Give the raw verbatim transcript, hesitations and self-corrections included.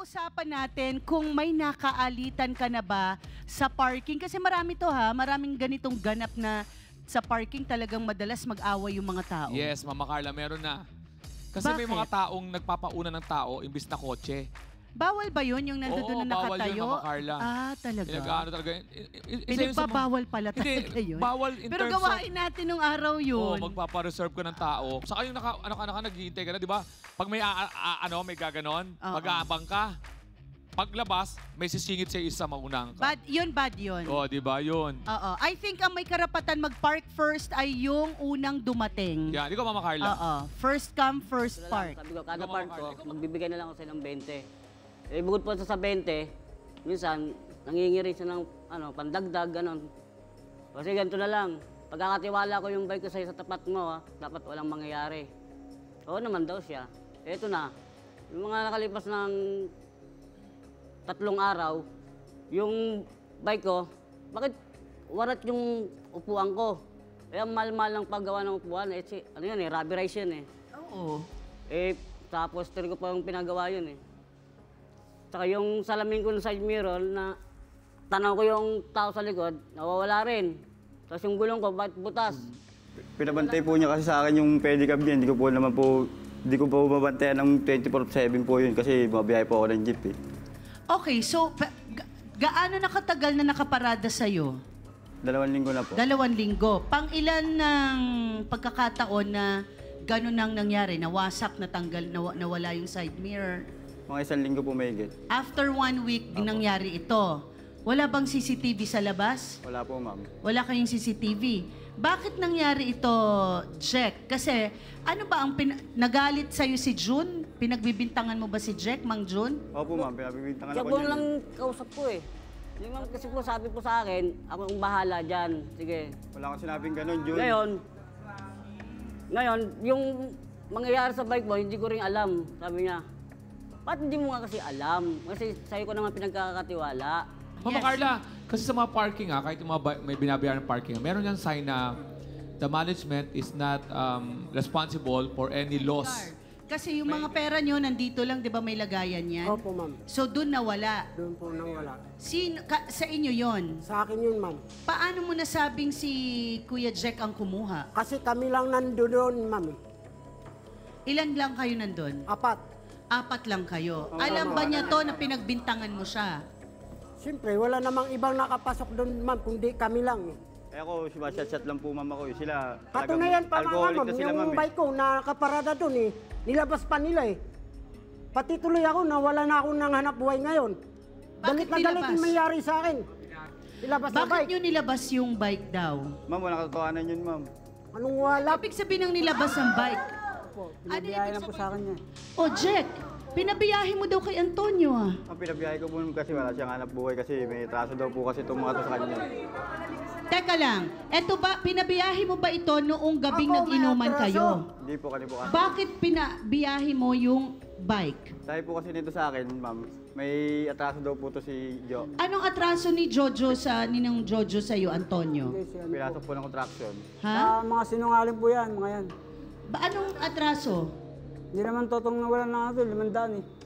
pag-uusapan natin kung may nakaalitan ka na ba sa parking. Kasi marami to ha, maraming ganitong ganap na sa parking talagang madalas mag-away yung mga tao. Yes, Mama Carla, meron na. Kasi Bakit? may mga taong nagpapauna ng tao imbis na kotse. Bawal ba yun yung nandoon Oo, na bawal nakatayo? yun, Mama Carla. Ah, talaga? Pinag-ano talaga. i- i- isa yun sa mga- Pinagbabawal pala Hindi, talaga yun. bawal in Pero terms gawain of... natin nung araw yun. Oo, magpapareserve ka ng tao. Saka yung naka, ano ka, naka, naghihintay ka na, di ba? Pag may, a, a- ano, may gaganon, Oo. mag-aabang ka. Paglabas, may sisingit sa isa maunang ka. Bad, yun, bad yun. Oo, di ba? Yun. Oo. I think ang may karapatan mag-park first ay yung unang dumating. Yan, di ko, Mama Carla. Oo. First come, first Ito na lang, park. sabi ko, kada Ikaw, park Mama ko, Carla, ikaw, magbibigay na lang ako sa ng twenty. Eh, bukod po sa sa twenty, minsan, nangingi rin siya ng ano, pandagdag, ganon. Kasi ganito na lang, pagkakatiwala ko yung bike ko sa'yo sa tapat mo, ha, dapat walang mangyayari. Oo naman daw siya. Eto na, yung mga nakalipas ng tatlong araw, yung bike ko, bakit warat yung upuan ko? Eh, ang mahal-mahal ng paggawa ng upuan, eh, si, ano yan eh, rubberized yan eh. Oo. Eh, tapos tiri ko pa yung pinagawa yun eh. Tsaka yung salamin ko ng side mirror na tanaw ko yung tao sa likod, nawawala rin. Tapos yung gulong ko, bakit butas? Pinabantay po niya kasi sa akin yung pedicab niya. Hindi ko po naman po, hindi ko po mabantayan ng twenty-four seven po yun kasi mabiyahe po ako ng jeep eh. Okay, so pa- ga- gaano nakatagal na nakaparada sa'yo? Dalawang linggo na po. Dalawang linggo. Pang ilan ng pagkakataon na gano'n nang nangyari? Nawasak, natanggal, naw- nawala yung side mirror. Mga isang linggo po may higit. After one week nangyari ito, wala bang C C T V sa labas? Wala po, ma'am. Wala kayong C C T V. Bakit nangyari ito, Jack? Kasi ano ba ang pin- nagalit sa'yo si June? Pinagbibintangan mo ba si Jack, Mang June? Opo, ma'am. Pinabibintangan Siya ako po niyan. lang kausap ko eh. Yung ma'am kasi po sabi po sa akin, ako ang bahala dyan. Sige. Wala akong sinabing ganun, Jun. Ngayon, ngayon, yung mangyayari sa bike mo, hindi ko rin alam, sabi niya. Ba't hindi mo nga kasi alam? Kasi sa'yo ko naman pinagkakatiwala. Mama Yes. Carla, kasi sa mga parking ha, kahit yung mga ba- may binabayaran ng parking, meron yung sign na the management is not um, responsible for any loss. Kasi yung mga pera nyo, nandito lang, di ba may lagayan yan? Opo, ma'am. So doon nawala. Doon po nang wala. Sino, ka- sa inyo yon? Sa akin yun, ma'am. Paano mo nasabing si Kuya Jack ang kumuha? Kasi kami lang nando doon, ma'am. eh. Ilan lang kayo nandun? Apat. Apat lang kayo. Alam ba niya to na pinagbintangan mo siya? Siyempre, wala namang ibang nakapasok doon, ma'am, kundi kami lang. eh. Eh ako, sumasat-sat lang po, ma'am ako. eh. Sila, Katunayan pa nga, alcoholic ma'am, na sila, yung ma'am. eh. bike ko na nakaparada doon eh. Nilabas pa nila eh. Pati tuloy ako, nawala na ako ng hanap buhay ngayon. Galit na galit nilabas? yung mayari sa akin. Nilabas na Bakit bike. nyo nilabas yung bike daw? Ma'am, wala katotohanan yun, ma'am. Anong wala? Ibig sabihin ng nilabas ang bike. Po, Ano pinabiyahe ibig lang po sa akin yan. O Jack, pinabiyahe mo daw kay Antonio ah. Ang pinabiyahe ko po ma'am, kasi wala siyang hanap buhay kasi may traso daw po kasi itong mga to sa kanya. Teka lang, eto ba, pinabiyahe mo ba ito noong gabing Ako, may nag-inuman atraso. kayo? Hindi po kani po kasi. Bakit pinabiyahe mo yung bike? Dahil po kasi nito sa akin, ma'am, may atraso daw po to si Jo. Anong atraso ni Jojo sa, ninang Jojo sa'yo, Antonio? Kasi ano po. Pinasok po ng contraction. Ha? Ah, mga sinungaling po yan, mga yan. Ba, anong atraso? Hindi naman totong nawala na ito, limandaan eh.